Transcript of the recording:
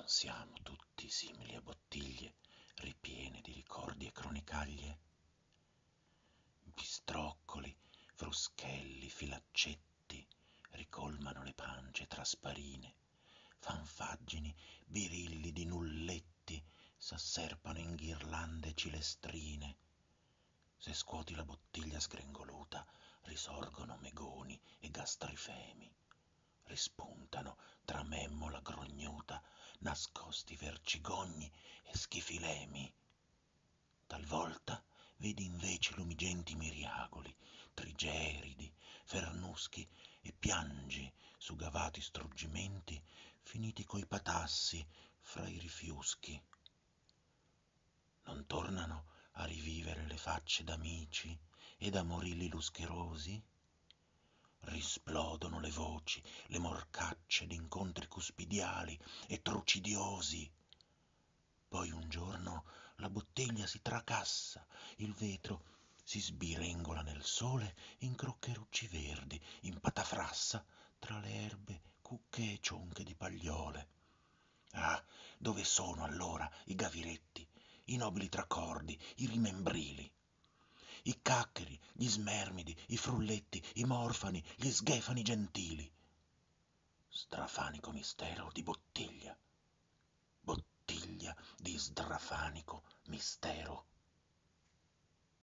Non siamo tutti simili a bottiglie ripiene di ricordi e cronicaglie? Bistroccoli, fruschelli, filaccetti ricolmano le pance trasparine, fanfaggini, birilli di nulletti s'asserpano in ghirlande cilestrine. Se scuoti la bottiglia sgrengoluta, risorgono megoni e gastrifemi. Rispuntano tra memmola grognuta, nascosti vercigogni e schifilemi. Talvolta vedi invece lumigenti miriagoli, trigeridi, fernuschi e piangi su gavati struggimenti finiti coi patassi fra i rifiuschi. Non tornano a rivivere le facce d'amici e d'amorilli luscherosi? Risplodono le voci, le morcacce d'incontri cuspidiali e trucidiosi. Poi un giorno la bottiglia si tracassa, il vetro si sbirengola nel sole in croccherucci verdi, in patafrassa tra le erbe cucche e cionche di pagliole. Ah, dove sono allora i gaviretti, i nobili tracordi, i rimembrili? I caccheri, gli smermidi, i frulletti, i morfani, gli sghefani gentili. Strafanico mistero di bottiglia, bottiglia di strafanico mistero.